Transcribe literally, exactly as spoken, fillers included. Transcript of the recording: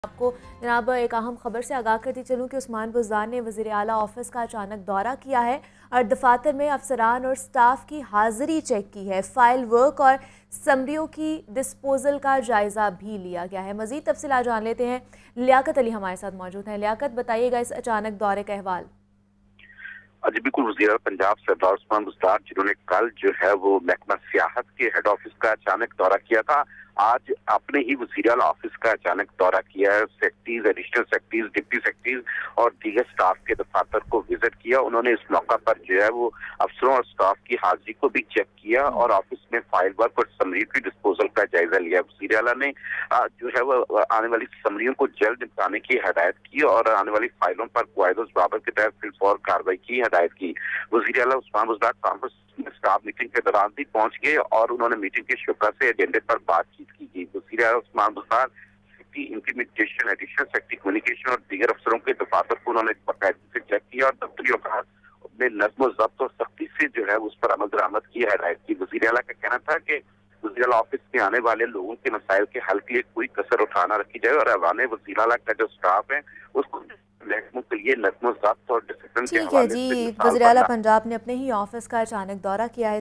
आपको जनाब एक अहम खबर से आगाह करती चलूँ कि उस्मान बुज़दार ने वज़ीर आला ऑफिस का अचानक दौरा किया है और दफातर में अफसरान और स्टाफ की हाजिरी चेक की है। फाइल वर्क और समरियों की डिस्पोजल का जायजा भी लिया गया है। मजीद तफसीलात जान लेते हैं। लियाकत अली हमारे साथ मौजूद हैं। लियाकत, बताइएगा इस अचानक दौरे का अहवाल। जी बिल्कुल, वज़ीर पंजाब सरदार उस्मान बुज़दार जिन्होंने कल जो है वो महकमा सियाहत के हेड ऑफिस का अचानक दौरा किया था, आज अपने ही वज़ीर आला ऑफिस का अचानक दौरा किया है। Secretaries, additional secretaries, deputy secretaries और दीगर स्टाफ के दफातर को विजिट किया। उन्होंने इस मौका पर जो है वो अफसरों और स्टाफ की हाजिरी को भी चेक किया और ऑफिस में फाइल वर्क और समरी की डिस्पोजल का जायजा लिया। वज़ीर आला ने जो है वो आने वाली समरियों को जल्द निपटाने की हिदायत की और आने वाली फाइलों पर कायदे ज़वाबित के तहत फिलफौर कार्रवाई की हिदायत की। वज़ीर आला Usman Buzdar conference staff meeting के दौरान भी पहुंच गए और उन्होंने मीटिंग के शुरा से एजेंडे पर बातचीत की गई। वज़ीर आला Usman Buzdar secretary implementation, additional secretary communication और दीगर अफसरों के दफातर को उन्होंने बाकायदगी से चेक किया और दफ्तरी औकात में नज़्म ज़ब्त और सख्ती से जो है उस पर अमल दरामद की हिदायत की। वज़ीर आला का कहना था कि वज़ीर आला ऑफिस में आने वाले लोगों के मसाइल के हल के लिए कोई कसर उठाना रखी जाए और अवाने वज़ीर आला का जो स्टाफ है उसको के लिए नज़्म ज़ब्त और डिसिप्लिन के ठीक है हवाले जी, से वज़ीर आला पंजाब ने अपने ही ऑफिस का अचानक दौरा किया है।